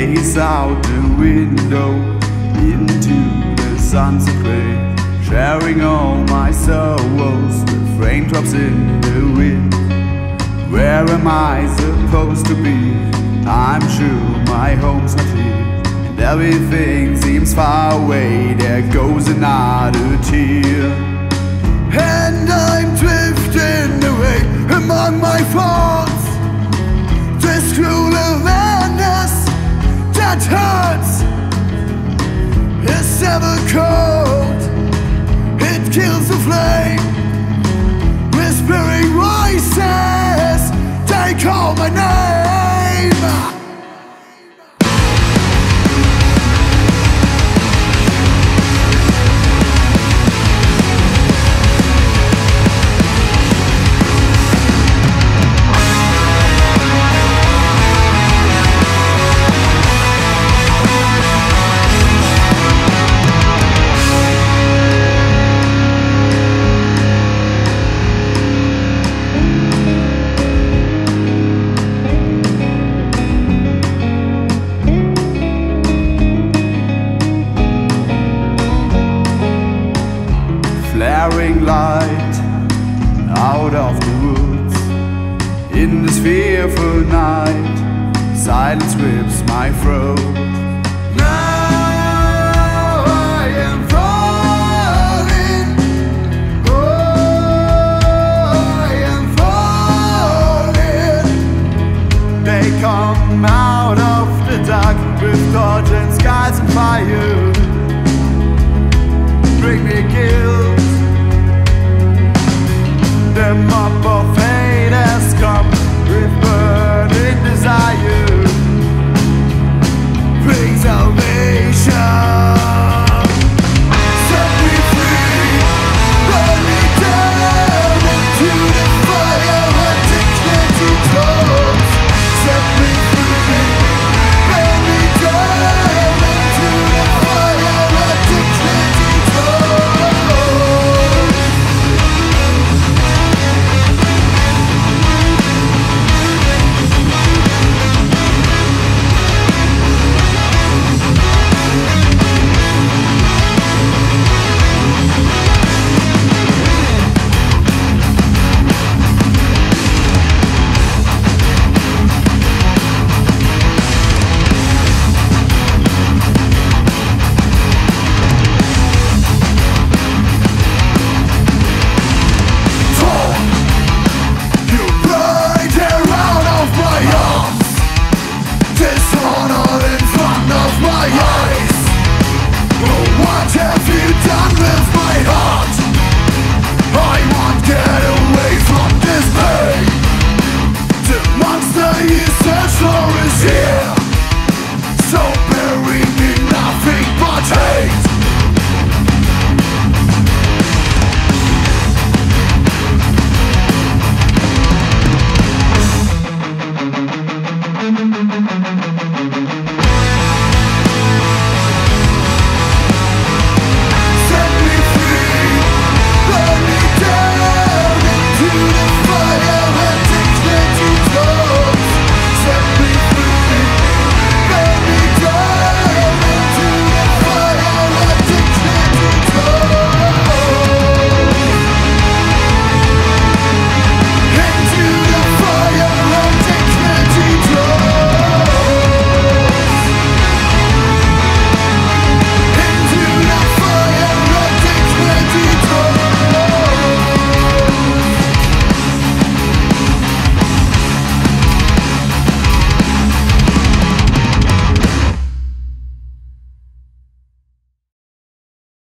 gaze out the window into the sunset gray, sharing all my sorrows with raindrops in the wind. Where am I supposed to be? I'm sure my home's not here, and everything seems far away. There goes another tear, and I'm drifting away among my thoughts. This cruel awareness that hurts is ever cold. It kills the flame. Whispering voices, they call my name. Flaring light out of the woods, in this fearful night, silence rips my throat. Now I am falling, oh, I am falling. They come out of the dark with torch and skies and fire. Bring me guilt. The mob of hate has come with burning desire. Bring salvation. Set me free. Burn me down into the fire and dignity close. Set me free. Burn me down into the fire and dignity close. Is here.